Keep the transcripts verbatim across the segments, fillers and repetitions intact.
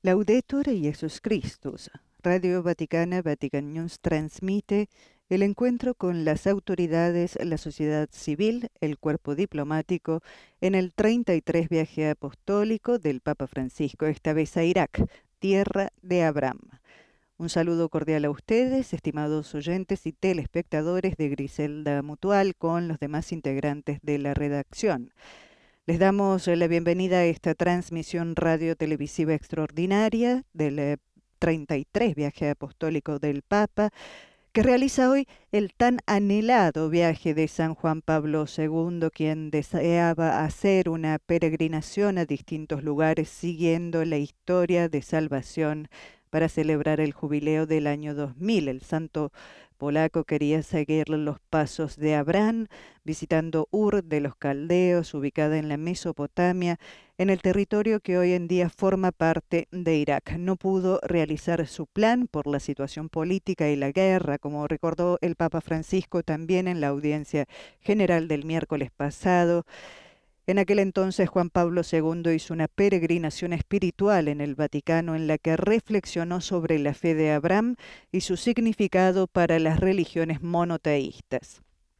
Laudetur Jesus Christus. Radio Vaticana, Vatican News transmite el encuentro con las autoridades, la sociedad civil, el cuerpo diplomático, en el treinta y tres viaje apostólico del Papa Francisco, esta vez a Irak, tierra de Abraham. Un saludo cordial a ustedes, estimados oyentes y telespectadores de Griselda Mutual, con los demás integrantes de la redacción. Les damos la bienvenida a esta transmisión radio-televisiva extraordinaria del treinta y tres viaje apostólico del Papa, que realiza hoy el tan anhelado viaje de San Juan Pablo segundo, quien deseaba hacer una peregrinación a distintos lugares siguiendo la historia de salvación para celebrar el jubileo del año dos mil. El santo polaco quería seguir los pasos de Abraham, visitando Ur de los Caldeos, ubicada en la Mesopotamia, en el territorio que hoy en día forma parte de Irak. No pudo realizar su plan por la situación política y la guerra, como recordó el Papa Francisco también en la audiencia general del miércoles pasado. En aquel entonces Juan Pablo segundo hizo una peregrinación espiritual en el Vaticano en la que reflexionó sobre la fe de Abraham y su significado para las religiones monoteístas.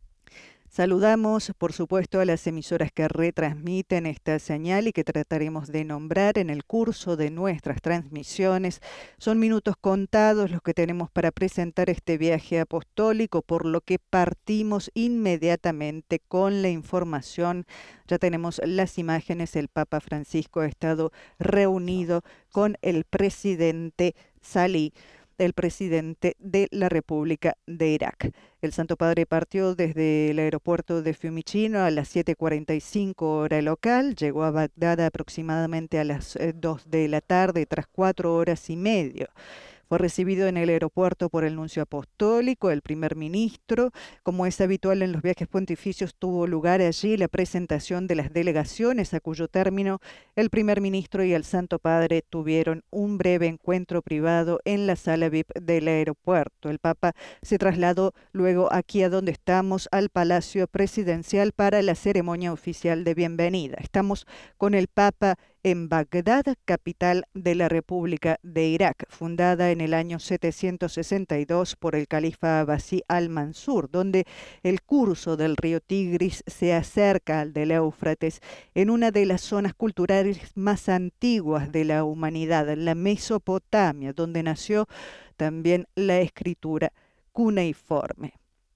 Saludamos, por supuesto, a las emisoras que retransmiten esta señal y que trataremos de nombrar en el curso de nuestras transmisiones. Son minutos contados los que tenemos para presentar este viaje apostólico, por lo que partimos inmediatamente con la información. Ya tenemos las imágenes. El Papa Francisco ha estado reunido con el presidente Salih, el presidente de la República de Irak. El Santo Padre partió desde el aeropuerto de Fiumicino a las siete cuarenta y cinco hora local, llegó a Bagdad aproximadamente a las dos de la tarde tras cuatro horas y medio. Fue recibido en el aeropuerto por el nuncio apostólico, el primer ministro. Como es habitual en los viajes pontificios, tuvo lugar allí la presentación de las delegaciones, a cuyo término el primer ministro y el Santo Padre tuvieron un breve encuentro privado en la sala V I P del aeropuerto. El Papa se trasladó luego aquí a donde estamos, al Palacio Presidencial, para la ceremonia oficial de bienvenida. Estamos con el Papa en Bagdad, capital de la República de Irak, fundada en el año setecientos sesenta y dos por el califa Abbasí al-Mansur, donde el curso del río Tigris se acerca al del Éufrates, en una de las zonas culturales más antiguas de la humanidad, la Mesopotamia, donde nació también la escritura cuneiforme.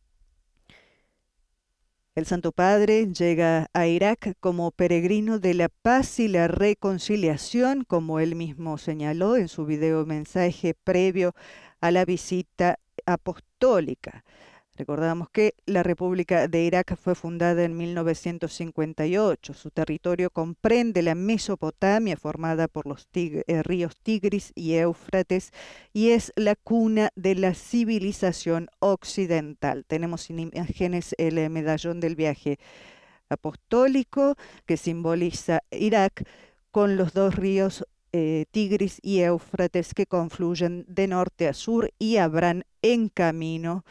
El Santo Padre llega a Irak como peregrino de la paz y la reconciliación, como él mismo señaló en su video mensaje previo a la visita apostólica. Recordamos que la República de Irak fue fundada en mil novecientos cincuenta y ocho. Su territorio comprende la Mesopotamia, formada por los tig eh, ríos Tigris y Éufrates, y es la cuna de la civilización occidental. Tenemos en imágenes el eh, medallón del viaje apostólico, que simboliza Irak, con los dos ríos eh, Tigris y Éufrates que confluyen de norte a sur y habrán en camino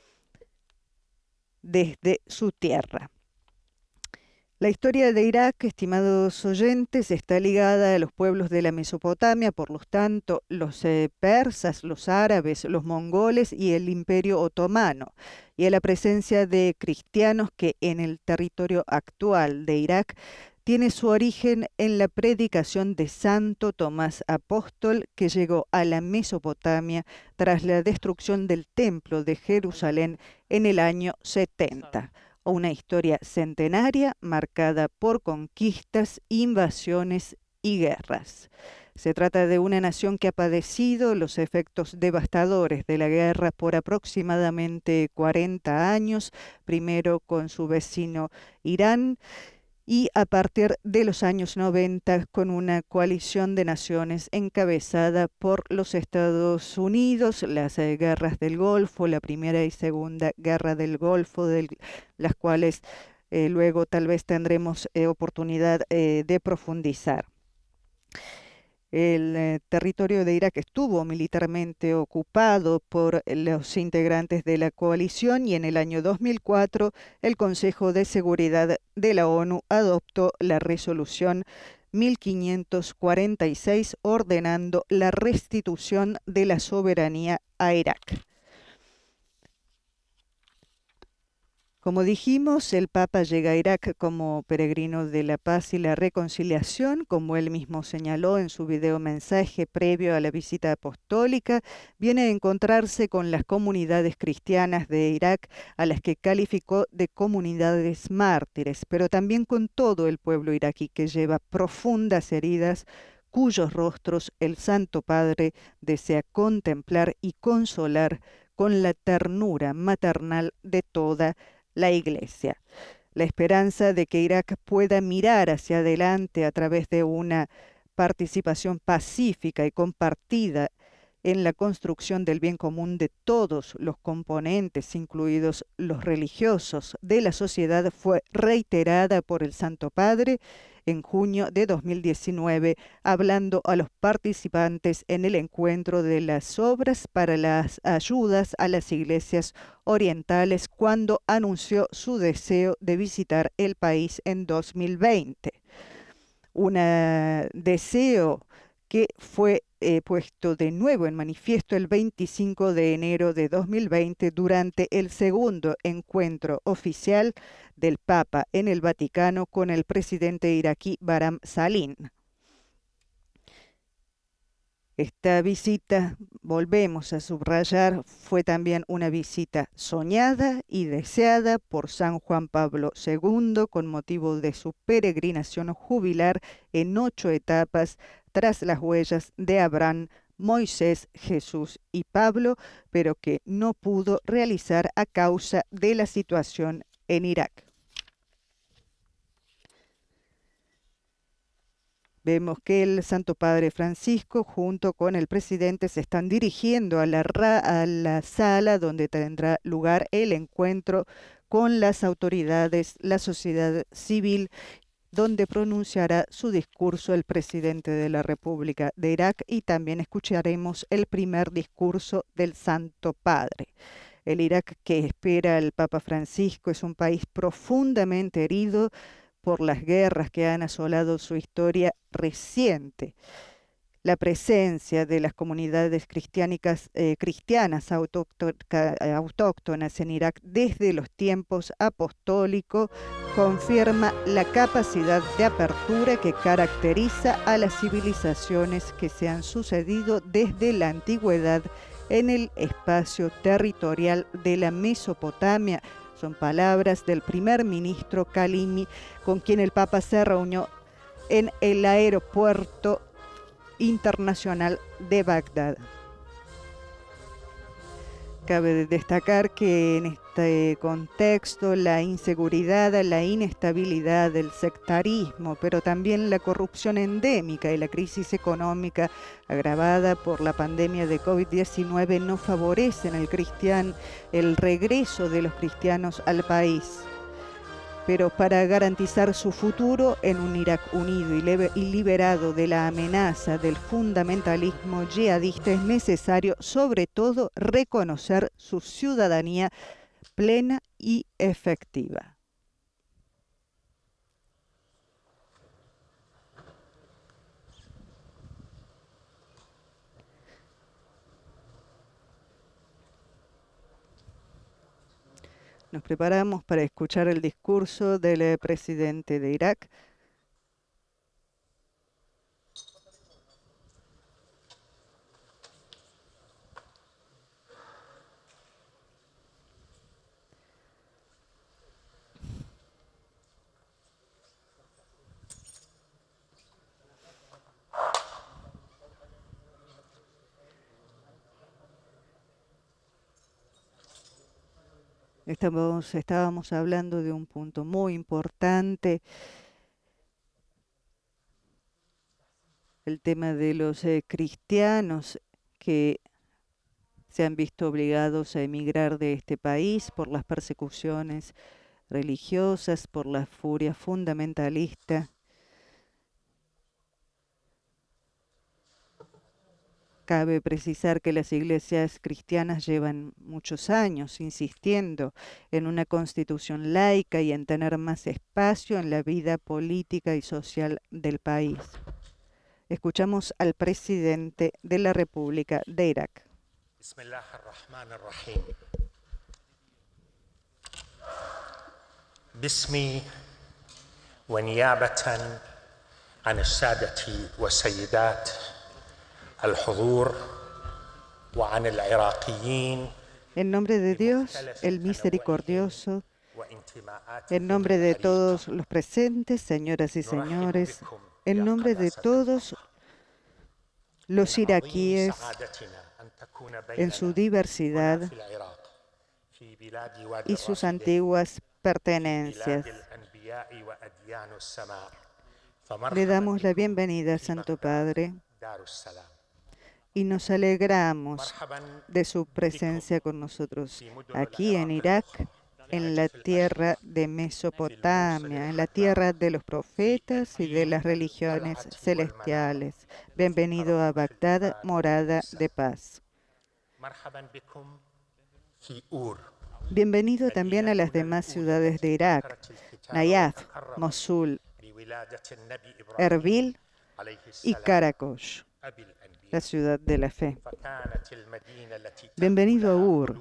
desde su tierra. La historia de Irak, estimados oyentes, está ligada a los pueblos de la Mesopotamia, por lo tanto, los eh, persas, los árabes, los mongoles y el Imperio Otomano, y a la presencia de cristianos que en el territorio actual de Irak tiene su origen en la predicación de Santo Tomás Apóstol, que llegó a la Mesopotamia tras la destrucción del Templo de Jerusalén en el año setenta. Una historia centenaria marcada por conquistas, invasiones y guerras. Se trata de una nación que ha padecido los efectos devastadores de la guerra por aproximadamente cuarenta años, primero con su vecino Irán, y a partir de los años noventa con una coalición de naciones encabezada por los Estados Unidos, las eh, guerras del Golfo, la primera y segunda guerra del Golfo, de las cuales eh, luego tal vez tendremos eh, oportunidad eh, de profundizar. El eh, territorio de Irak estuvo militarmente ocupado por los integrantes de la coalición y en el año dos mil cuatro el Consejo de Seguridad de la ONU adoptó la resolución mil quinientos cuarenta y seis, ordenando la restitución de la soberanía a Irak. Como dijimos, el Papa llega a Irak como peregrino de la paz y la reconciliación, como él mismo señaló en su video mensaje previo a la visita apostólica. Viene a encontrarse con las comunidades cristianas de Irak, a las que calificó de comunidades mártires, pero también con todo el pueblo iraquí, que lleva profundas heridas, cuyos rostros el Santo Padre desea contemplar y consolar con la ternura maternal de toda la Iglesia. La esperanza de que Irak pueda mirar hacia adelante a través de una participación pacífica y compartida en la construcción del bien común de todos los componentes, incluidos los religiosos, de la sociedad, fue reiterada por el Santo Padre en junio de dos mil diecinueve, hablando a los participantes en el encuentro de las obras para las ayudas a las iglesias orientales, cuando anunció su deseo de visitar el país en dos mil veinte. Un deseo que fue eh, puesto de nuevo en manifiesto el veinticinco de enero de dos mil veinte durante el segundo encuentro oficial del Papa en el Vaticano con el presidente iraquí Barham Salim. Esta visita, volvemos a subrayar, fue también una visita soñada y deseada por San Juan Pablo segundo con motivo de su peregrinación jubilar en ocho etapas tras las huellas de Abraham, Moisés, Jesús y Pablo, pero que no pudo realizar a causa de la situación en Irak. Vemos que el Santo Padre Francisco junto con el presidente se están dirigiendo a la, a la sala donde tendrá lugar el encuentro con las autoridades, la sociedad civil, donde pronunciará su discurso el presidente de la República de Irak, y también escucharemos el primer discurso del Santo Padre. El Irak que espera el Papa Francisco es un país profundamente herido por las guerras que han asolado su historia reciente. La presencia de las comunidades cristianicas, eh, cristianas autóctonas en Irak desde los tiempos apostólicos confirma la capacidad de apertura que caracteriza a las civilizaciones que se han sucedido desde la antigüedad en el espacio territorial de la Mesopotamia. Son palabras del primer ministro Kalimi, con quien el Papa se reunió en el aeropuerto internacional de Bagdad. Cabe destacar que en este contexto la inseguridad, la inestabilidad, el sectarismo, pero también la corrupción endémica y la crisis económica agravada por la pandemia de COVID diecinueve no favorecen el cristian, el regreso de los cristianos al país. Pero para garantizar su futuro en un Irak unido y liberado de la amenaza del fundamentalismo yihadista, es necesario, sobre todo, reconocer su ciudadanía plena y efectiva. Nos preparamos para escuchar el discurso del presidente de Irak. Estamos, estábamos hablando de un punto muy importante, el tema de los eh, cristianos que se han visto obligados a emigrar de este país por las persecuciones religiosas, por la furia fundamentalista. Cabe precisar que las iglesias cristianas llevan muchos años insistiendo en una constitución laica y en tener más espacio en la vida política y social del país. Escuchamos al presidente de la República de Irak. Bismillahirrahmanirrahim. Bismi wa niyabatan an as-sadati wa sayyidat al-hudur wa an al-iraqiyin. En nombre de Dios, el misericordioso, en nombre de todos los presentes, señoras y señores, en nombre de todos los iraquíes, en su diversidad y sus antiguas pertenencias, le damos la bienvenida, Santo Padre, y nos alegramos de su presencia con nosotros aquí en Irak, en la tierra de Mesopotamia, en la tierra de los profetas y de las religiones celestiales. Bienvenido a Bagdad, morada de paz. Bienvenido también a las demás ciudades de Irak, Nayaf, Mosul, Erbil y Karakosh, la ciudad de la fe. Bienvenido a Ur,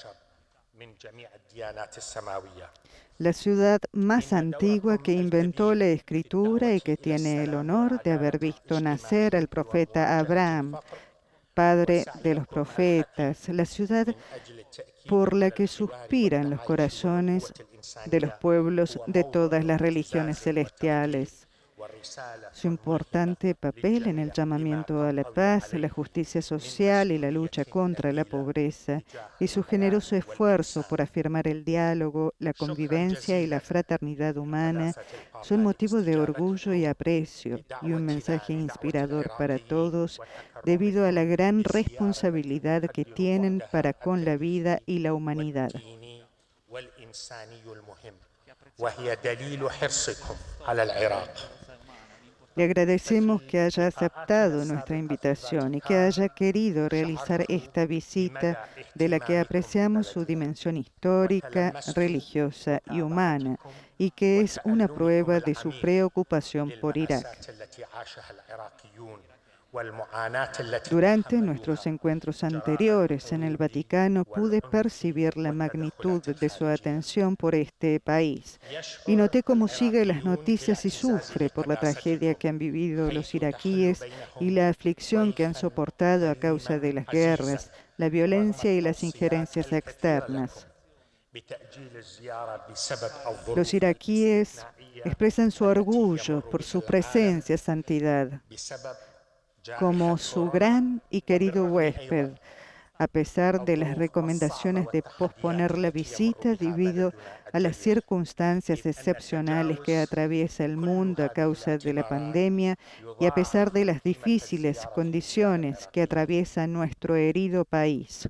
la ciudad más antigua que inventó la escritura y que tiene el honor de haber visto nacer al profeta Abraham, padre de los profetas, la ciudad por la que suspiran los corazones de los pueblos de todas las religiones celestiales. Su importante papel en el llamamiento a la paz, la justicia social y la lucha contra la pobreza, y su generoso esfuerzo por afirmar el diálogo, la convivencia y la fraternidad humana son motivo de orgullo y aprecio, y un mensaje inspirador para todos debido a la gran responsabilidad que tienen para con la vida y la humanidad. Le agradecemos que haya aceptado nuestra invitación y que haya querido realizar esta visita de la que apreciamos su dimensión histórica, religiosa y humana, y que es una prueba de su preocupación por Irak. Durante nuestros encuentros anteriores en el Vaticano pude percibir la magnitud de su atención por este país y noté cómo sigue las noticias y sufre por la tragedia que han vivido los iraquíes y la aflicción que han soportado a causa de las guerras, la violencia y las injerencias externas. Los iraquíes expresan su orgullo por su presencia, santidad, como su gran y querido huésped, a pesar de las recomendaciones de posponer la visita debido a las circunstancias excepcionales que atraviesa el mundo a causa de la pandemia y a pesar de las difíciles condiciones que atraviesa nuestro herido país.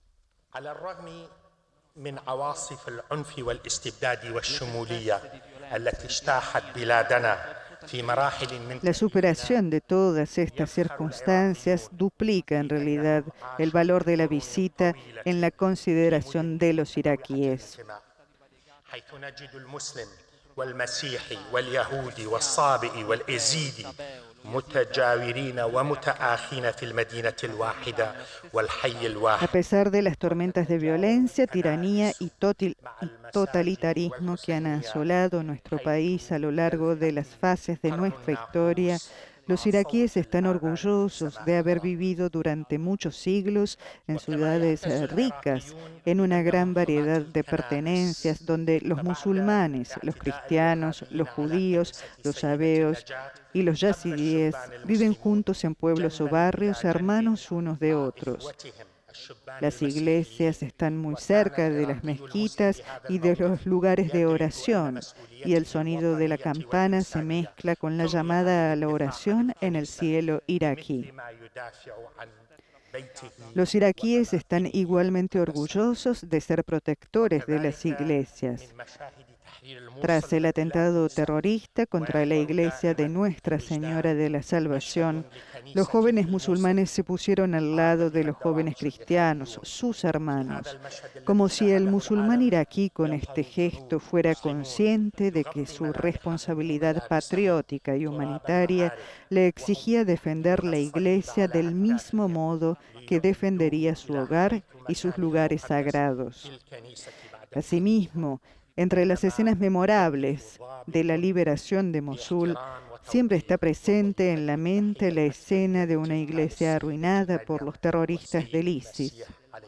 La superación de todas estas circunstancias duplica en realidad el valor de la visita en la consideración de los iraquíes. A pesar de las tormentas de violencia, tiranía y totalitarismo que han asolado nuestro país a lo largo de las fases de nuestra historia, los iraquíes están orgullosos de haber vivido durante muchos siglos en ciudades ricas, en una gran variedad de pertenencias, donde los musulmanes, los cristianos, los judíos, los sabeos y los yazidíes viven juntos en pueblos o barrios hermanos unos de otros. Las iglesias están muy cerca de las mezquitas y de los lugares de oración, y el sonido de la campana se mezcla con la llamada a la oración en el cielo iraquí. Los iraquíes están igualmente orgullosos de ser protectores de las iglesias. Tras el atentado terrorista contra la iglesia de Nuestra Señora de la Salvación, los jóvenes musulmanes se pusieron al lado de los jóvenes cristianos, sus hermanos, como si el musulmán iraquí con este gesto fuera consciente de que su responsabilidad patriótica y humanitaria le exigía defender la iglesia del mismo modo que defendería su hogar y sus lugares sagrados. Asimismo, entre las escenas memorables de la liberación de Mosul, siempre está presente en la mente la escena de una iglesia arruinada por los terroristas del ISIS.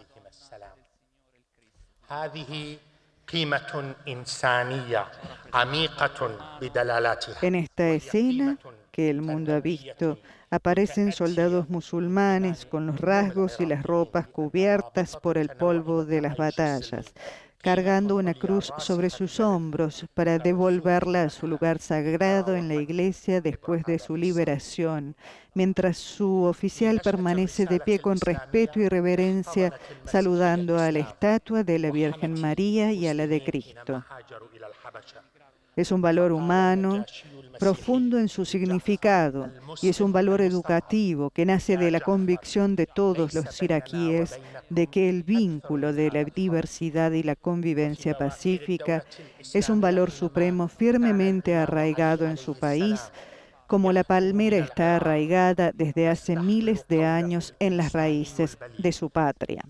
En esta escena que el mundo ha visto, aparecen soldados musulmanes con los rasgos y las ropas cubiertas por el polvo de las batallas, cargando una cruz sobre sus hombros para devolverla a su lugar sagrado en la iglesia después de su liberación, mientras su oficial permanece de pie con respeto y reverencia, saludando a la estatua de la Virgen María y a la de Cristo. Es un valor humano profundo en su significado y es un valor educativo que nace de la convicción de todos los iraquíes de que el vínculo de la diversidad y la convivencia pacífica es un valor supremo firmemente arraigado en su país, como la palmera está arraigada desde hace miles de años en las raíces de su patria.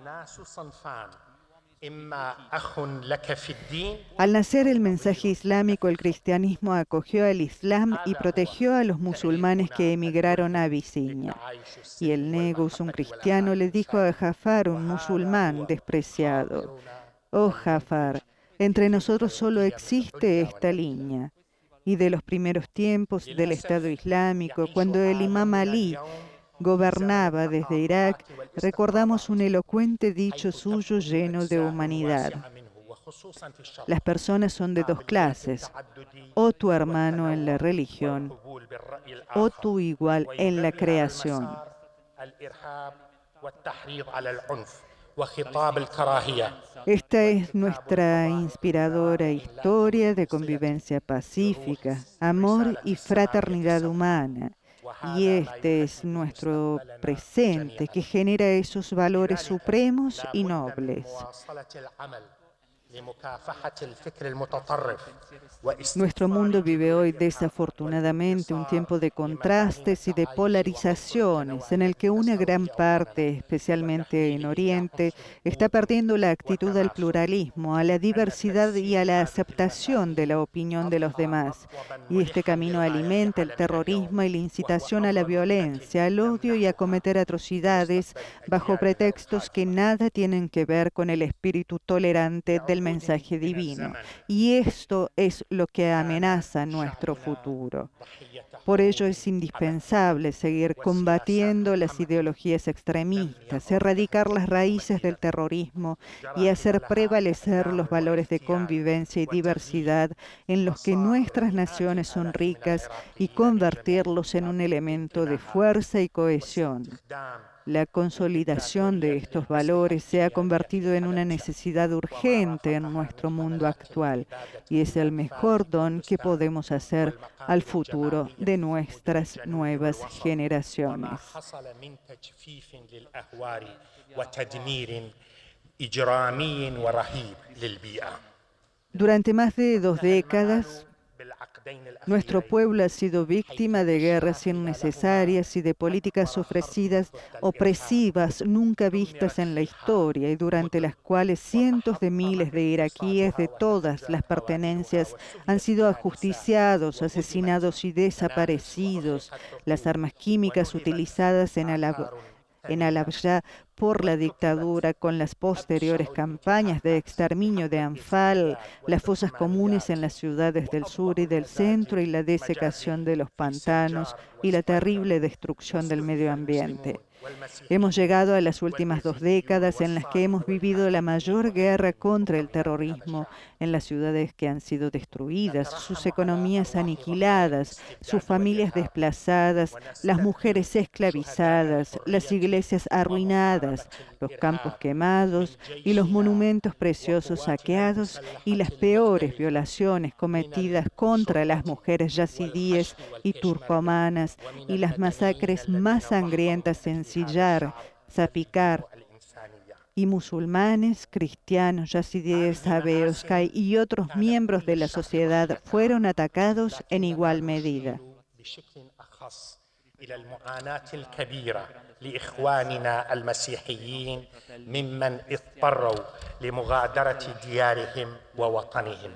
Al nacer el mensaje islámico, el cristianismo acogió al Islam y protegió a los musulmanes que emigraron a Abisinia. Y el Negus, un cristiano, le dijo a Jafar, un musulmán despreciado: «Oh Jafar, entre nosotros solo existe esta línea». Y de los primeros tiempos del Estado Islámico, cuando el imam Ali gobernaba desde Irak, recordamos un elocuente dicho suyo lleno de humanidad. Las personas son de dos clases, o tu hermano en la religión, o tu igual en la creación. Esta es nuestra inspiradora historia de convivencia pacífica, amor y fraternidad humana. Y este es nuestro presente que genera esos valores supremos y nobles. Nuestro mundo vive hoy desafortunadamente un tiempo de contrastes y de polarizaciones en el que una gran parte, especialmente en Oriente, está perdiendo la actitud al pluralismo, a la diversidad y a la aceptación de la opinión de los demás. Y este camino alimenta el terrorismo y la incitación a la violencia, al odio y a cometer atrocidades bajo pretextos que nada tienen que ver con el espíritu tolerante del mensaje divino. Y esto es lo que amenaza nuestro futuro. Por ello es indispensable seguir combatiendo las ideologías extremistas, erradicar las raíces del terrorismo y hacer prevalecer los valores de convivencia y diversidad en los que nuestras naciones son ricas y convertirlos en un elemento de fuerza y cohesión. La consolidación de estos valores se ha convertido en una necesidad urgente en nuestro mundo actual y es el mejor don que podemos hacer al futuro de nuestras nuevas generaciones. Durante más de dos décadas, nuestro pueblo ha sido víctima de guerras innecesarias y de políticas ofrecidas opresivas nunca vistas en la historia y durante las cuales cientos de miles de iraquíes de todas las pertenencias han sido ajusticiados, asesinados y desaparecidos. Las armas químicas utilizadas en Alab en Halabja por la dictadura, con las posteriores campañas de exterminio de Anfal, las fosas comunes en las ciudades del sur y del centro y la desecación de los pantanos y la terrible destrucción del medio ambiente. Hemos llegado a las últimas dos décadas en las que hemos vivido la mayor guerra contra el terrorismo en las ciudades que han sido destruidas, sus economías aniquiladas, sus familias desplazadas, las mujeres esclavizadas, las iglesias arruinadas, asesinadas, los campos quemados y los monumentos preciosos saqueados y las peores violaciones cometidas contra las mujeres yazidíes y turcomanas y las masacres más sangrientas en Sillar, Zapikar, y musulmanes, cristianos, yazidíes, Abeoskai y otros miembros de la sociedad fueron atacados en igual medida. إلى المعاناة الكبيرة لإخواننا المسيحيين ممن اضطروا لمغادرة ديارهم ووطنهم.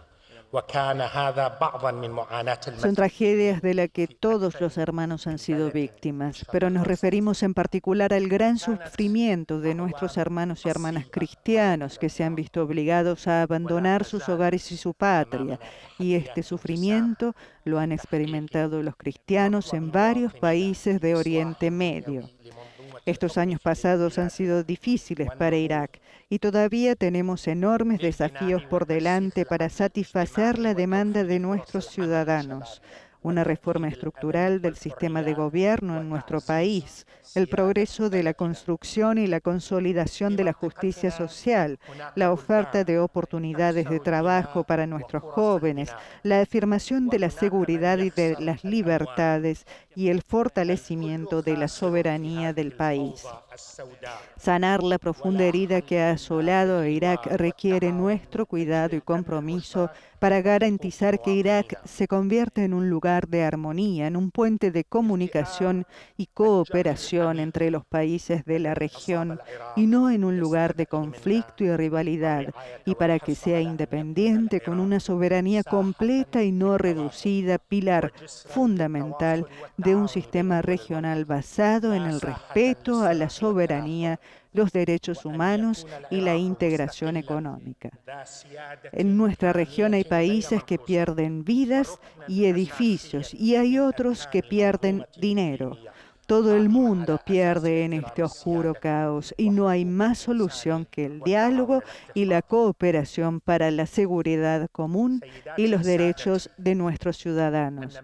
Son tragedias de las que todos los hermanos han sido víctimas, pero nos referimos en particular al gran sufrimiento de nuestros hermanos y hermanas cristianos que se han visto obligados a abandonar sus hogares y su patria, y este sufrimiento lo han experimentado los cristianos en varios países de Oriente Medio. Estos años pasados han sido difíciles para Irak y todavía tenemos enormes desafíos por delante para satisfacer la demanda de nuestros ciudadanos. Una reforma estructural del sistema de gobierno en nuestro país, el progreso de la construcción y la consolidación de la justicia social, la oferta de oportunidades de trabajo para nuestros jóvenes, la afirmación de la seguridad y de las libertades y el fortalecimiento de la soberanía del país. Sanar la profunda herida que ha asolado a Irak requiere nuestro cuidado y compromiso para garantizar que Irak se convierta en un lugar de armonía, en un puente de comunicación y cooperación entre los países de la región y no en un lugar de conflicto y rivalidad, y para que sea independiente con una soberanía completa y no reducida, pilar fundamental de un sistema regional basado en el respeto a la soberanía, los derechos humanos y la integración económica. En nuestra región hay países que pierden vidas y edificios y hay otros que pierden dinero. Todo el mundo pierde en este oscuro caos y no hay más solución que el diálogo y la cooperación para la seguridad común y los derechos de nuestros ciudadanos.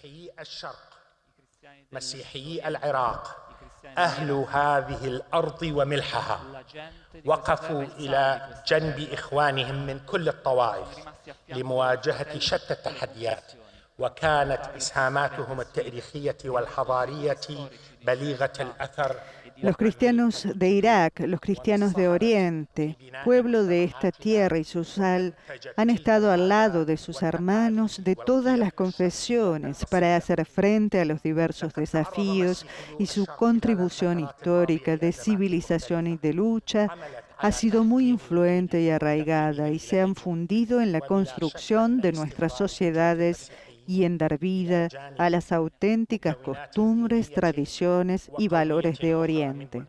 أهل هذه الأرض وملحها وقفوا إلى جنب إخوانهم من كل الطوائف لمواجهة شتى التحديات وكانت إسهاماتهم التاريخية والحضارية بليغة الأثر. Los cristianos de Irak, los cristianos de Oriente, pueblo de esta tierra y su sal, han estado al lado de sus hermanos de todas las confesiones para hacer frente a los diversos desafíos y su contribución histórica de civilización y de lucha ha sido muy influente y arraigada y se han fundido en la construcción de nuestras sociedades y en dar vida a las auténticas costumbres, tradiciones y valores de Oriente.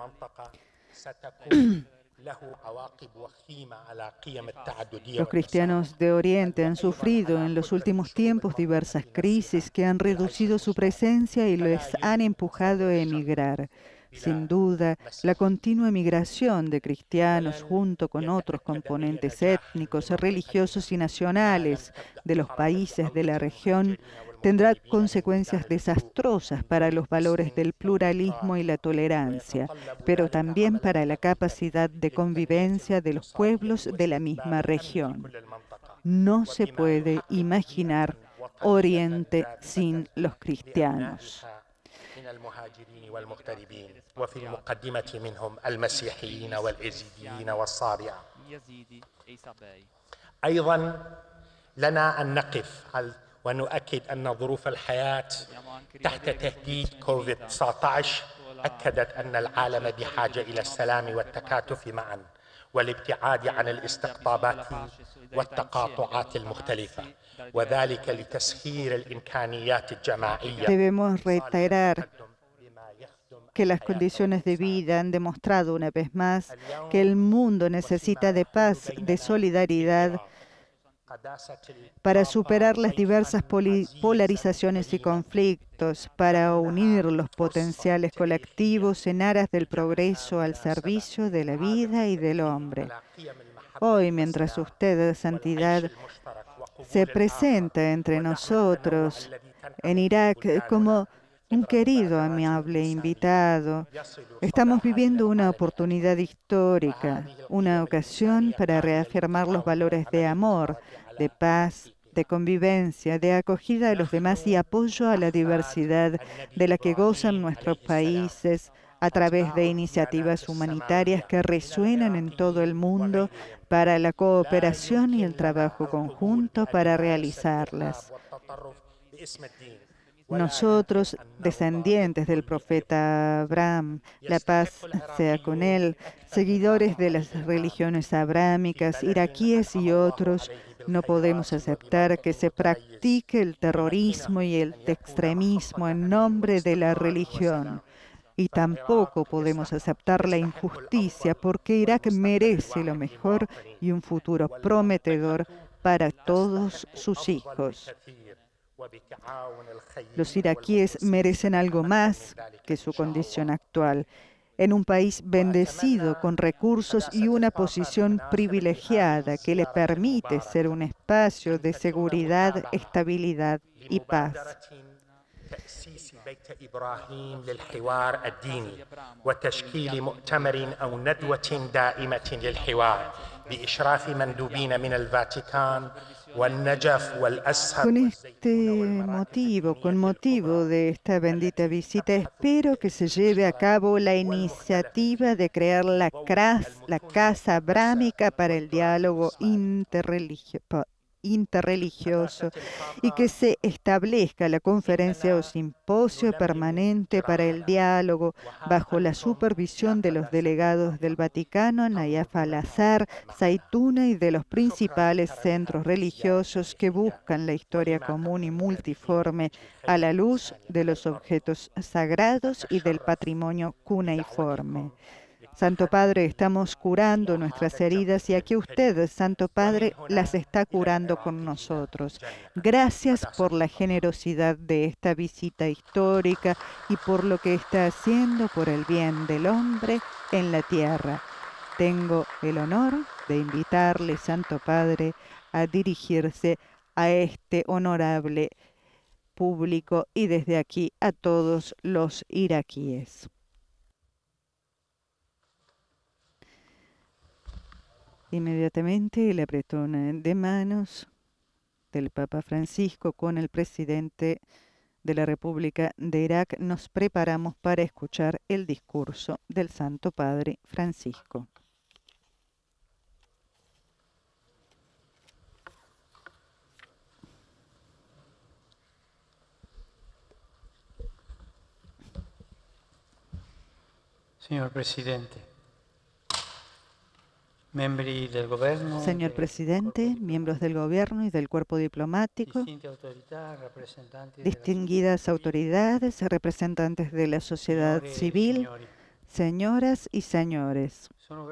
Los cristianos de Oriente han sufrido en los últimos tiempos diversas crisis que han reducido su presencia y les han empujado a emigrar. Sin duda, la continua migración de cristianos junto con otros componentes étnicos, religiosos y nacionales de los países de la región tendrá consecuencias desastrosas para los valores del pluralismo y la tolerancia, pero también para la capacidad de convivencia de los pueblos de la misma región. No se puede imaginar Oriente sin los cristianos. المهاجرين والمغتربين وفي المقدمة منهم المسيحيين والإزيديين والصابئة. أيضا لنا أن نقف ونؤكد أن ظروف الحياة تحت تهديد كوفيد تسعة عشر أكدت أن العالم بحاجة إلى السلام والتكاتف معا والابتعاد عن الاستقطابات والتقاطعات المختلفة. Debemos reiterar que las condiciones de vida han demostrado una vez más que el mundo necesita de paz, de solidaridad, para superar las diversas polarizaciones y conflictos, para unir los potenciales colectivos en aras del progreso al servicio de la vida y del hombre. Hoy, mientras usted, Santidad, se presenta entre nosotros en Irak como un querido, amable invitado. Estamos viviendo una oportunidad histórica, una ocasión para reafirmar los valores de amor, de paz, de convivencia, de acogida a los demás y apoyo a la diversidad de la que gozan nuestros países a través de iniciativas humanitarias que resuenan en todo el mundo para la cooperación y el trabajo conjunto para realizarlas. Nosotros, descendientes del profeta Abraham, la paz sea con él, seguidores de las religiones abrámicas, iraquíes y otros, no podemos aceptar que se practique el terrorismo y el extremismo en nombre de la religión. Y tampoco podemos aceptar la injusticia porque Irak merece lo mejor y un futuro prometedor para todos sus hijos. Los iraquíes merecen algo más que su condición actual. En un país bendecido con recursos y una posición privilegiada que le permite ser un espacio de seguridad, estabilidad y paz. بيت إبراهيم للحوار الديني وتشكيل مؤتمر أو ندوة دائمة للحوار بإشراف مندوبين من الفاتيكان والنجف والأزهر. Con este motivo, con motivo de esta bendita visita, espero que se lleve a cabo la iniciativa de crear la, cras, la Casa Abrámica para el Diálogo Interreligioso. interreligioso y que se establezca la conferencia o simposio permanente para el diálogo bajo la supervisión de los delegados del Vaticano, Nayaf al-Azhar, Zaytuna y de los principales centros religiosos que buscan la historia común y multiforme a la luz de los objetos sagrados y del patrimonio cuneiforme. Santo Padre, estamos curando nuestras heridas y aquí usted, Santo Padre, las está curando con nosotros. Gracias por la generosidad de esta visita histórica y por lo que está haciendo por el bien del hombre en la tierra. Tengo el honor de invitarle, Santo Padre, a dirigirse a este honorable público y desde aquí a todos los iraquíes. Inmediatamente el apretón de manos del Papa Francisco con el presidente de la República de Irak, nos preparamos para escuchar el discurso del Santo Padre Francisco. Señor presidente, del gobierno, Señor presidente, miembros del gobierno y del cuerpo diplomático, distinguidas autoridades, representantes de la sociedad civil, señoras y señores.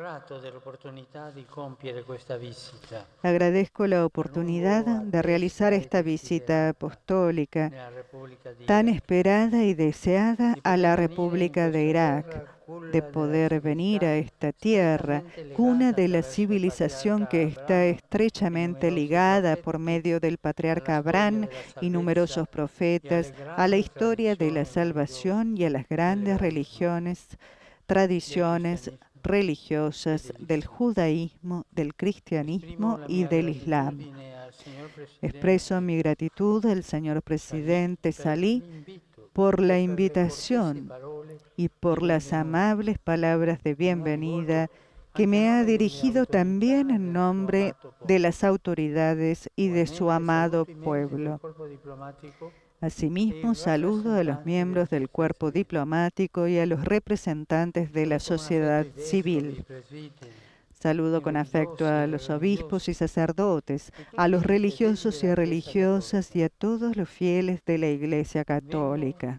Agradezco la oportunidad de realizar esta visita apostólica tan esperada y deseada a la República de Irak, de poder venir a esta tierra, cuna de la civilización que está estrechamente ligada por medio del patriarca Abraham y numerosos profetas, a la historia de la salvación y a las grandes religiones, tradiciones religiosas del judaísmo, del cristianismo y del islam. Expreso mi gratitud al señor presidente Salih por la invitación y por las amables palabras de bienvenida que me ha dirigido también en nombre de las autoridades y de su amado pueblo. Asimismo, saludo a los miembros del cuerpo diplomático y a los representantes de la sociedad civil. Saludo con afecto a los obispos y sacerdotes, a los religiosos y religiosas y a todos los fieles de la Iglesia Católica.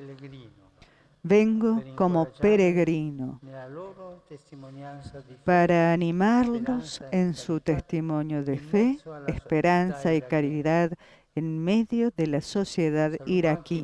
Vengo como peregrino para animarlos en su testimonio de fe, esperanza y caridad en medio de la sociedad iraquí.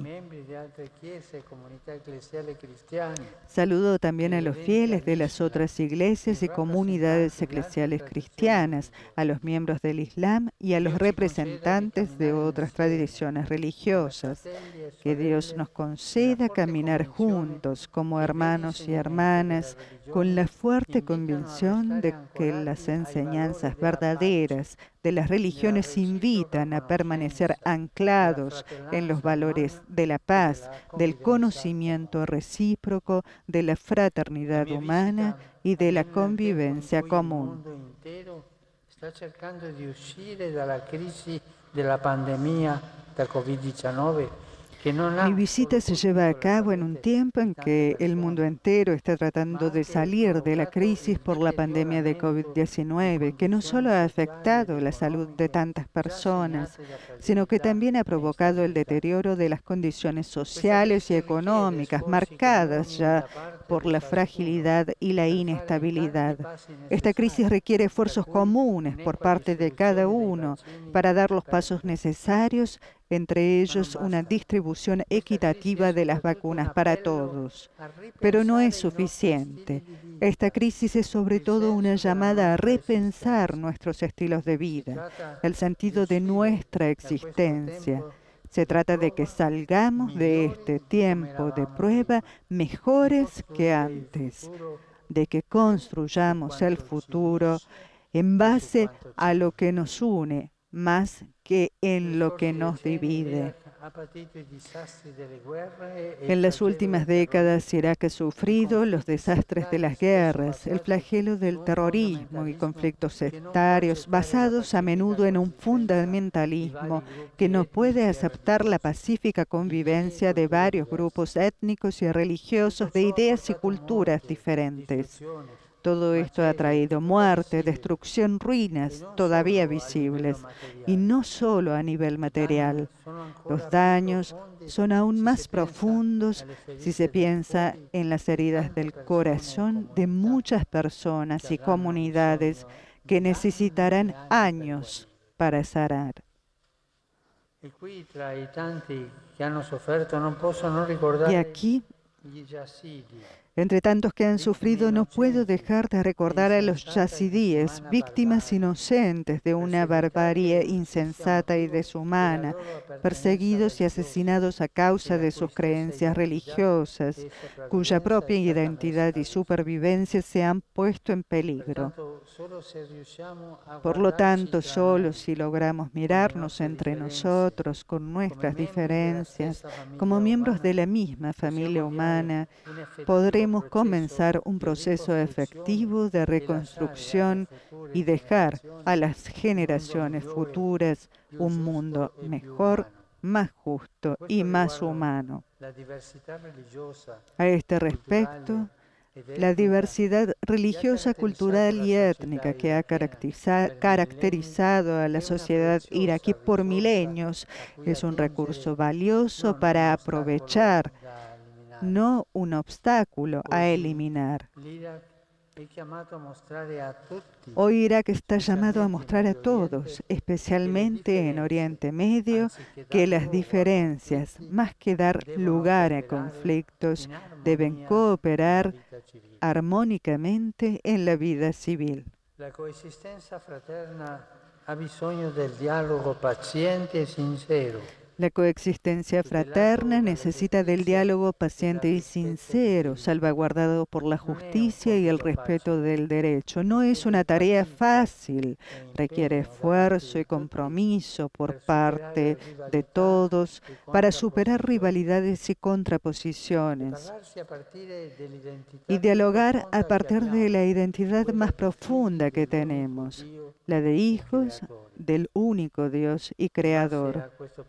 Saludo también a los fieles de las otras iglesias y comunidades eclesiales cristianas, a los miembros del Islam y a los representantes de otras tradiciones religiosas. Que Dios nos conceda caminar juntos como hermanos y hermanas con la fuerte convicción de que las enseñanzas verdaderas de las religiones invitan a permanecer anclados en los valores de la paz, del conocimiento recíproco, de la fraternidad humana y de la convivencia común. Está cercando di uscire dalla crisi della pandemia da COVID diecinueve. Mi visita se lleva a cabo en un tiempo en que el mundo entero está tratando de salir de la crisis por la pandemia de COVID diecinueve, que no solo ha afectado la salud de tantas personas, sino que también ha provocado el deterioro de las condiciones sociales y económicas, marcadas ya por la fragilidad y la inestabilidad. Esta crisis requiere esfuerzos comunes por parte de cada uno para dar los pasos necesarios, entre ellos una distribución equitativa de las vacunas para todos. Pero no es suficiente. Esta crisis es sobre todo una llamada a repensar nuestros estilos de vida, el sentido de nuestra existencia. Se trata de que salgamos de este tiempo de prueba mejores que antes, de que construyamos el futuro en base a lo que nos une, más que en lo que nos divide. En las últimas décadas, Irak ha sufrido los desastres de las guerras, el flagelo del terrorismo y conflictos sectarios basados a menudo en un fundamentalismo que no puede aceptar la pacífica convivencia de varios grupos étnicos y religiosos de ideas y culturas diferentes. Todo esto ha traído muerte, destrucción, ruinas todavía visibles, y no solo a nivel material. Los daños son aún más profundos si se piensa en las heridas del corazón de muchas personas y comunidades que necesitarán años para sanar. Y aquí, entre tantos que han sufrido, no puedo dejar de recordar a los yazidíes, víctimas inocentes de una barbarie insensata y deshumana, perseguidos y asesinados a causa de sus creencias religiosas, cuya propia identidad y supervivencia se han puesto en peligro. Por lo tanto, solo si logramos mirarnos entre nosotros con nuestras diferencias, como miembros de la misma familia humana, podremos comenzar un proceso efectivo de reconstrucción y dejar a las generaciones futuras un mundo mejor, más justo y más humano. A este respecto, la diversidad religiosa, cultural y étnica que ha caracterizado a la sociedad iraquí por milenios es un recurso valioso para aprovechar, no un obstáculo a eliminar. Hoy Irak está llamado a mostrar a todos, especialmente en Oriente Medio, que las diferencias, más que dar lugar a conflictos, deben cooperar armónicamente en la vida civil. La coexistencia fraterna ha bisogno del diálogo paciente y sincero. La coexistencia fraterna necesita del diálogo paciente y sincero, salvaguardado por la justicia y el respeto del derecho. No es una tarea fácil, requiere esfuerzo y compromiso por parte de todos para superar rivalidades y contraposiciones y dialogar a partir de la identidad más profunda que tenemos, la de hijos del único Dios y Creador.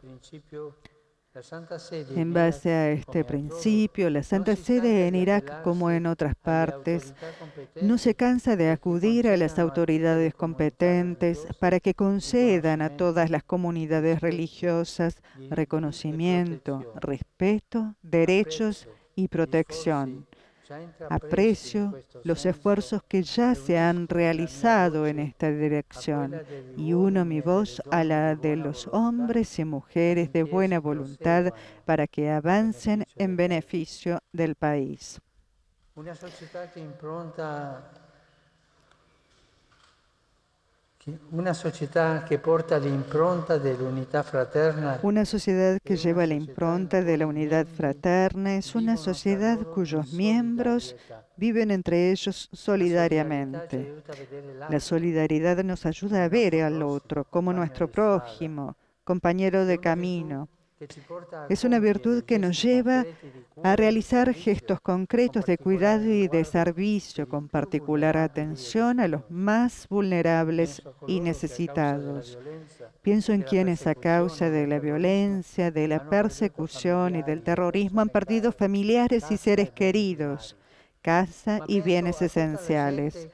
En base a este principio, la Santa Sede en Irak, como en otras partes, no se cansa de acudir a las autoridades competentes para que concedan a todas las comunidades religiosas reconocimiento, respeto, derechos y protección. Aprecio los esfuerzos que ya se han realizado en esta dirección y uno mi voz a la de los hombres y mujeres de buena voluntad para que avancen en beneficio del país. Una sociedad que impronta Una sociedad que porta l'impronta dell'unità fraterna. Una sociedad que lleva la impronta de la unidad fraterna es una sociedad cuyos miembros viven entre ellos solidariamente. La solidaridad nos ayuda a ver al otro como nuestro prójimo, compañero de camino. Es una virtud que nos lleva a realizar gestos concretos de cuidado y de servicio con particular atención a los más vulnerables y necesitados. Pienso en quienes a causa de la violencia, de la persecución y del terrorismo han perdido familiares y seres queridos, casa y bienes esenciales.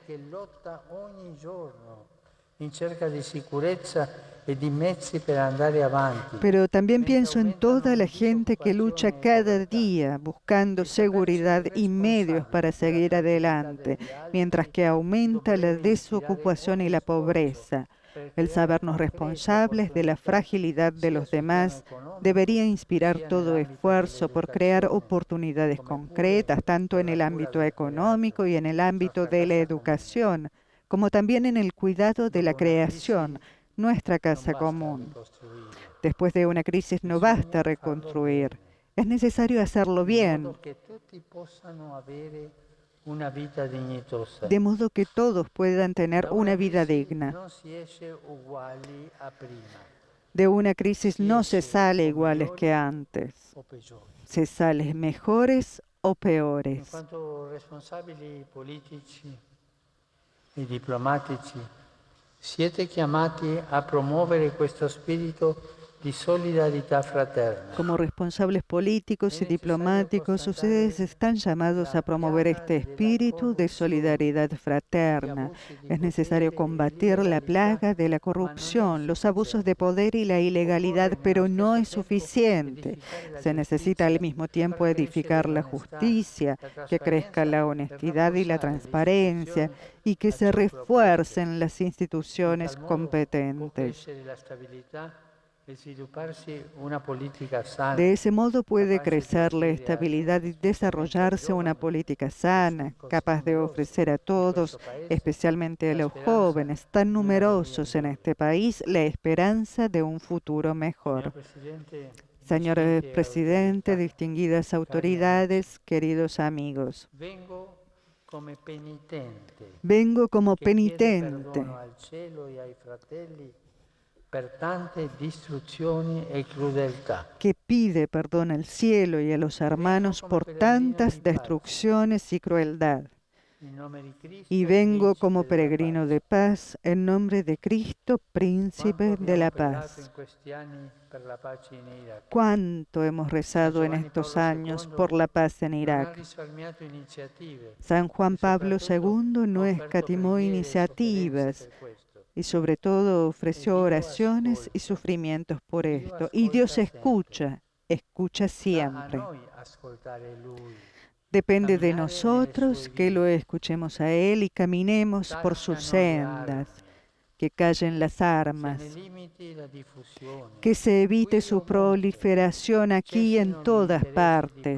Pero también pienso en toda la gente que lucha cada día buscando seguridad y medios para seguir adelante, mientras que aumenta la desocupación y la pobreza. El sabernos responsables de la fragilidad de los demás debería inspirar todo esfuerzo por crear oportunidades concretas, tanto en el ámbito económico y en el ámbito de la educación, como también en el cuidado de la creación, nuestra casa común. Después de una crisis no basta reconstruir, es necesario hacerlo bien, de modo que todos puedan tener una vida digna. De una crisis no se sale iguales que antes, se sale mejores o peores. En cuanto responsabili politici e diplomatici, siete chiamati a promuovere questo spirito di solidarietà fraterna. Como responsables políticos y diplomáticos, ustedes están llamados a promover este espíritu de solidaridad fraterna. Es necesario combatir la plaga de la corrupción, los abusos de poder y la ilegalidad, pero no es suficiente. Se necesita al mismo tiempo edificar la justicia, que crezca la honestidad y la transparencia, y que se refuercen las instituciones competentes. De ese modo puede crecer la estabilidad y desarrollarse una política sana, capaz de ofrecer a todos, especialmente a los jóvenes tan numerosos en este país, la esperanza de un futuro mejor. Señor Presidente, distinguidas autoridades, queridos amigos, vengo como penitente que pide perdón al cielo y a los hermanos por tantas destrucciones y crueldad. Y vengo como peregrino de paz en nombre de Cristo, Príncipe de la Paz. Cuánto hemos rezado en estos años por la paz en Irak. San Juan Pablo segundo no escatimó iniciativas y sobre todo ofreció oraciones y sufrimientos por esto. Y Dios escucha, escucha siempre. Depende de nosotros que lo escuchemos a Él y caminemos por sus sendas, que callen las armas, que se evite su proliferación aquí y en todas partes,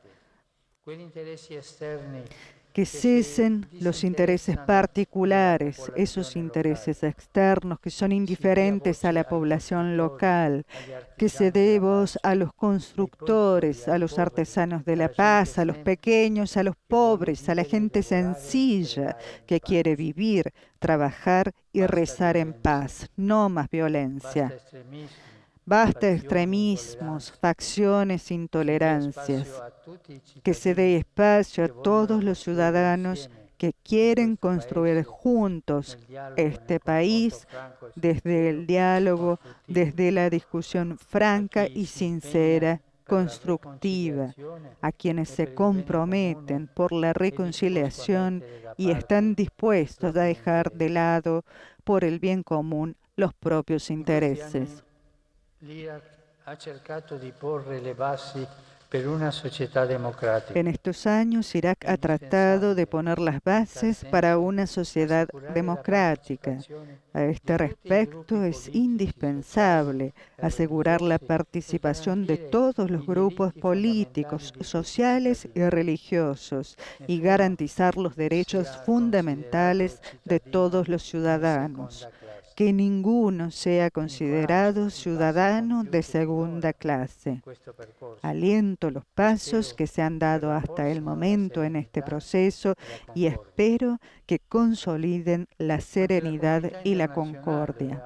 que cesen los intereses particulares, esos intereses externos que son indiferentes a la población local, que se dé voz a los constructores, a los artesanos de la paz, a los pequeños, a los pobres, a la gente sencilla que quiere vivir, trabajar y rezar en paz, no más violencia. Basta extremismos, facciones, intolerancias. Que se dé espacio a todos los ciudadanos que quieren construir juntos este país desde el diálogo, desde la discusión franca y sincera, constructiva, a quienes se comprometen por la reconciliación y están dispuestos a dejar de lado por el bien común los propios intereses. L'Iraq ha cercato di porre le basi per una società democrática. En estos años, Irak ha tratado de poner las bases para una sociedad democrática. A este respecto, es indispensable asegurar la participación de todos los grupos políticos, sociales y religiosos y garantizar los derechos fundamentales de todos los ciudadanos. Que ninguno sea considerado ciudadano de segunda clase. Aliento los pasos que se han dado hasta el momento en este proceso y espero que consoliden la serenidad y la concordia.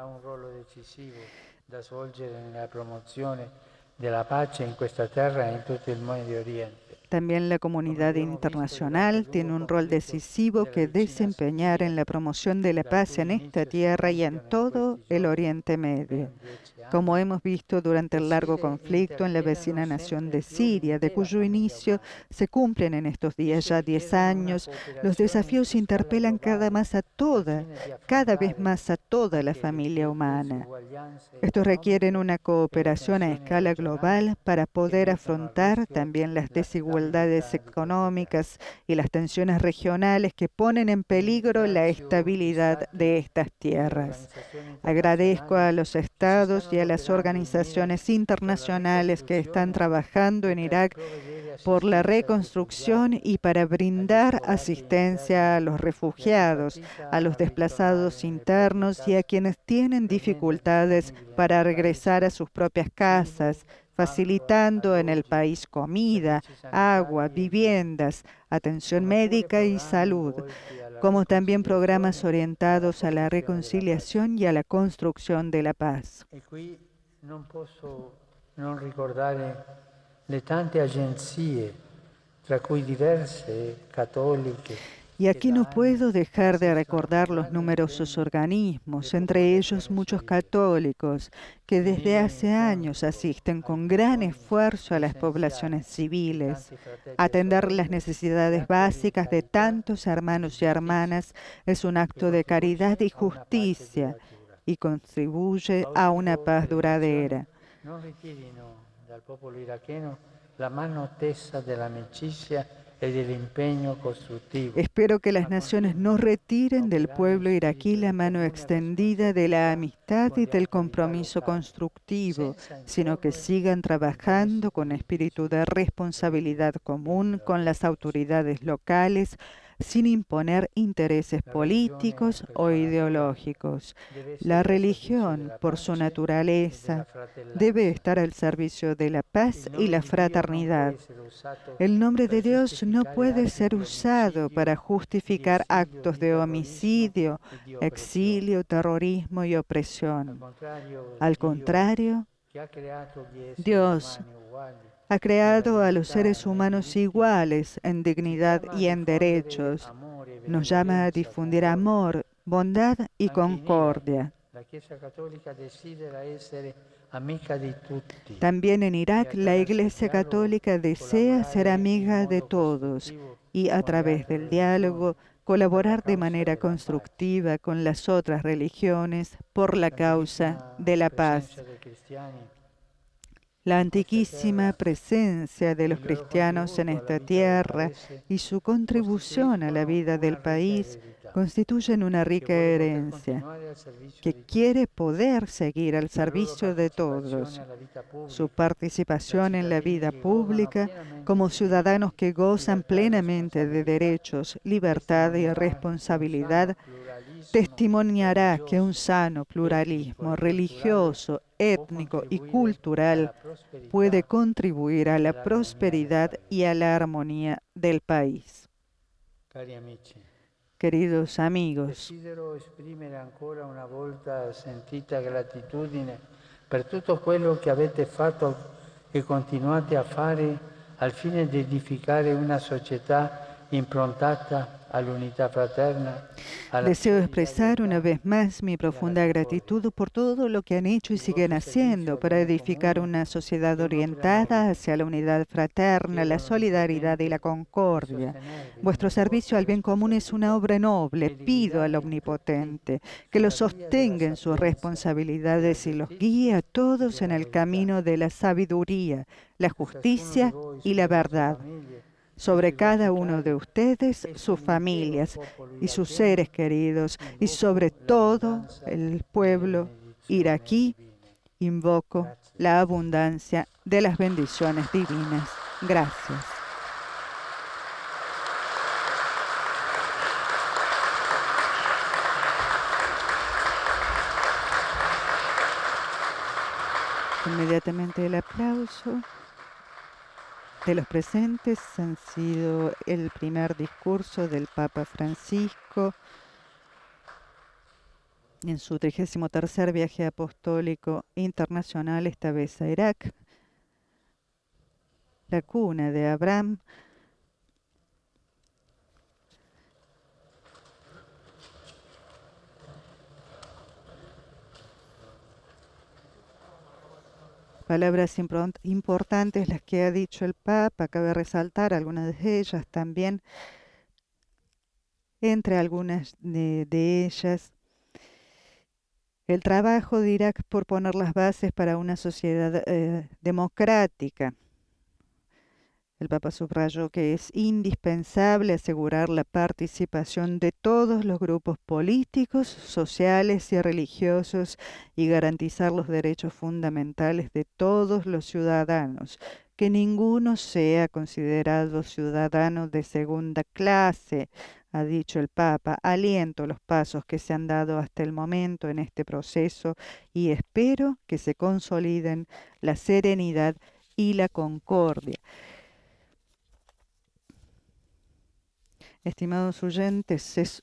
También la comunidad internacional tiene un rol decisivo que desempeñar en la promoción de la paz en esta tierra y en todo el Oriente Medio. Como hemos visto durante el largo conflicto en la vecina nación de Siria, de cuyo inicio se cumplen en estos días ya diez años, los desafíos interpelan cada más a toda, cada vez más a toda la familia humana. Estos requieren una cooperación a escala global para poder afrontar también las desigualdades económicas y las tensiones regionales que ponen en peligro la estabilidad de estas tierras. Agradezco a los estados y a las organizaciones internacionales que están trabajando en Irak por la reconstrucción y para brindar asistencia a los refugiados, a los desplazados internos y a quienes tienen dificultades para regresar a sus propias casas, facilitando en el país comida, agua, viviendas, atención médica y salud, como también programas orientados a la reconciliación y a la construcción de la paz. Non posso non ricordare le tante agenzie, tra cui diverse cattoliche. Y aquí no puedo dejar de recordar los numerosos organismos, entre ellos muchos católicos, que desde hace años asisten con gran esfuerzo a las poblaciones civiles. Atender las necesidades básicas de tantos hermanos y hermanas es un acto de caridad y justicia y contribuye a una paz duradera. No ritirino dal popolo iracheno la mano tesa dell'amicizia e dell'impegno costruttivo. Espero que las naciones no retiren del pueblo iraquí la mano extendida de la amistad y del compromiso constructivo, sino que sigan trabajando con espíritu de responsabilidad común con las autoridades locales, sin imponer intereses políticos o ideológicos. La religión, por su naturaleza, debe estar al servicio de la paz y la fraternidad. El nombre de Dios no puede ser usado para justificar actos de homicidio, exilio, terrorismo y opresión. Al contrario, Dios ha creado a los seres humanos iguales en dignidad y en derechos. Nos llama a difundir amor, bondad y concordia. También en Irak, la Iglesia Católica desea ser amiga de todos y, a través del diálogo, colaborar de manera constructiva con las otras religiones por la causa de la paz. La antiquísima presencia de los cristianos en esta tierra y su contribución a la vida del país constituyen una rica herencia que quiere poder seguir al servicio de todos. Su participación en la vida pública como ciudadanos que gozan plenamente de derechos, libertad y responsabilidad testimoniará que un sano pluralismo religioso, étnico y cultural puede contribuir a la prosperidad y a la armonía del país. Queridos amigos, desidero esprimere ancora una volta sentita gratitudine per tutto quello che avete fatto e continuate a fare al fine di edificare una società improntata all'unità fraterna. Deseo expresar una vez más mi profunda gratitud por todo lo que han hecho y siguen haciendo para edificar una sociedad orientada hacia la unidad fraterna, la solidaridad y la concordia. Vuestro servicio al bien común es una obra noble. Pido al Omnipotente que los sostenga en sus responsabilidades y los guíe a todos en el camino de la sabiduría, la justicia y la verdad. Sobre cada uno de ustedes, sus familias y sus seres queridos, y sobre todo el pueblo iraquí, invoco la abundancia de las bendiciones divinas. Gracias. Inmediatamente el aplauso de los presentes han sido el primer discurso del Papa Francisco en su trigésimo tercer viaje apostólico internacional, esta vez a Irak, la cuna de Abraham. Palabras importantes las que ha dicho el Papa, cabe resaltar algunas de ellas también. Entre algunas de, de ellas, el trabajo de Irak por poner las bases para una sociedad eh, democrática. El Papa subrayó que es indispensable asegurar la participación de todos los grupos políticos, sociales y religiosos y garantizar los derechos fundamentales de todos los ciudadanos, que ninguno sea considerado ciudadano de segunda clase, ha dicho el Papa. Aliento los pasos que se han dado hasta el momento en este proceso y espero que se consoliden la serenidad y la concordia. Estimados oyentes, es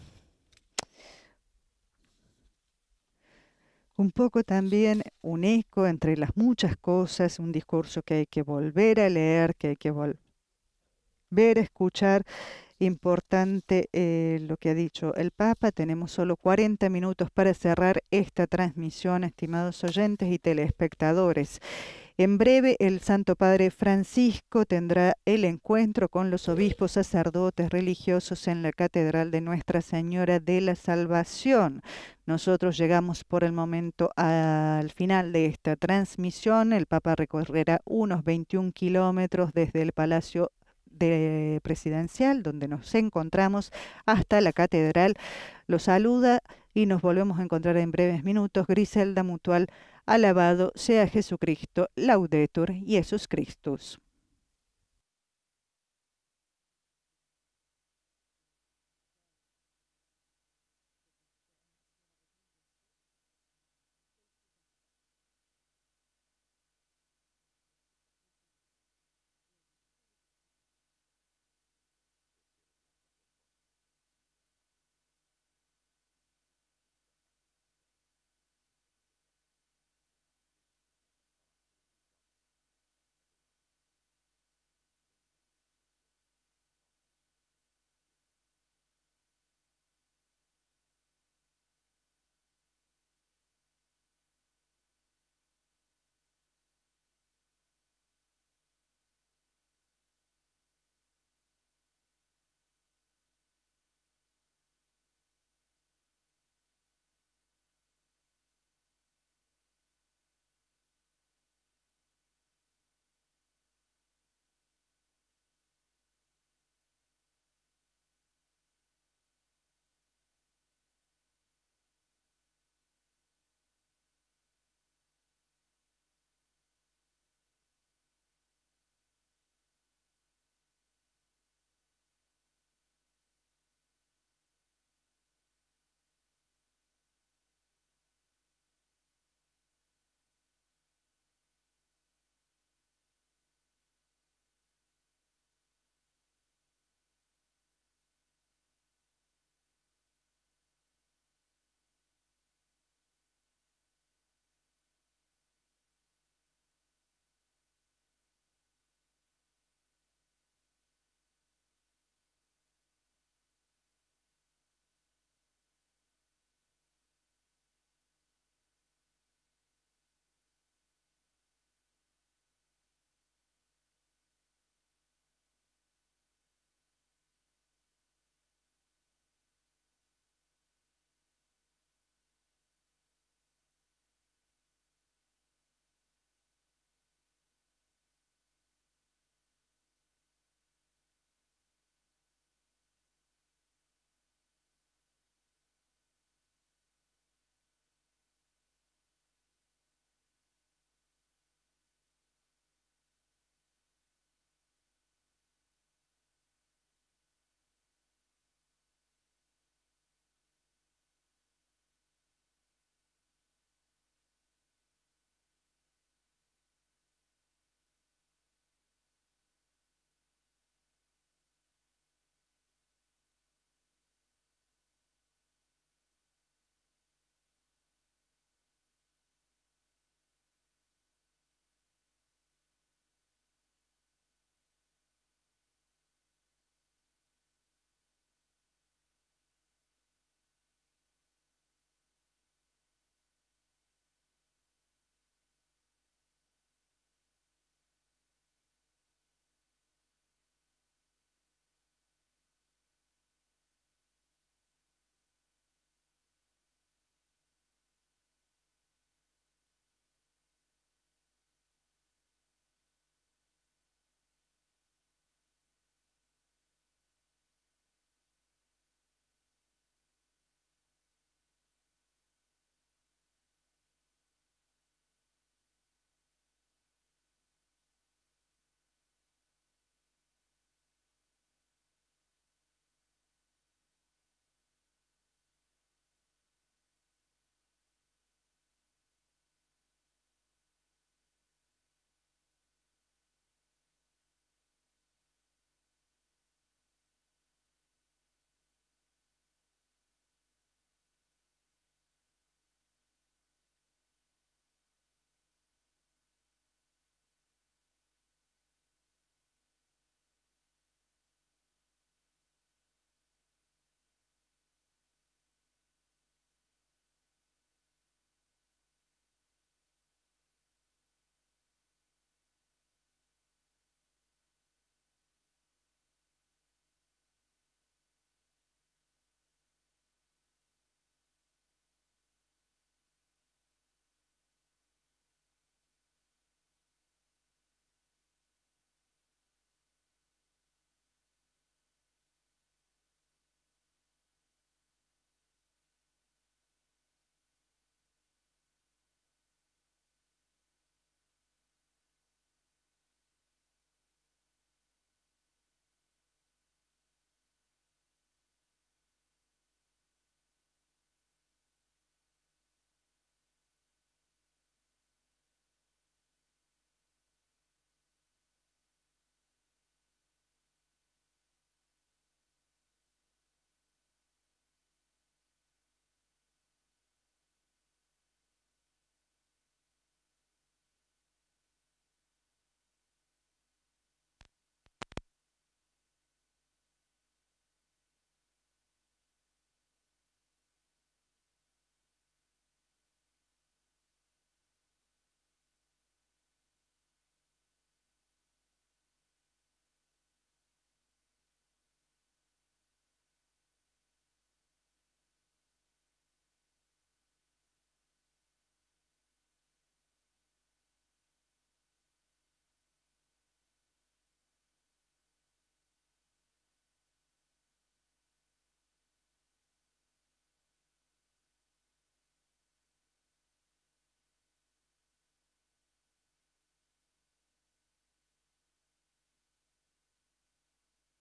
un poco también un eco entre las muchas cosas, un discurso que hay que volver a leer, que hay que volver a escuchar. Importante eh, lo que ha dicho el Papa. Tenemos solo cuarenta minutos para cerrar esta transmisión, estimados oyentes y telespectadores. En breve, el Santo Padre Francisco tendrá el encuentro con los obispos, sacerdotes, religiosos en la Catedral de Nuestra Señora de la Salvación. Nosotros llegamos por el momento al final de esta transmisión. El Papa recorrerá unos veintiún kilómetros desde el Palacio de Presidencial, donde nos encontramos, hasta la Catedral. Los saluda y nos volvemos a encontrar en breves minutos. Griselda Mutual. Alabado sea Jesucristo, Laudetur Jesus Christus.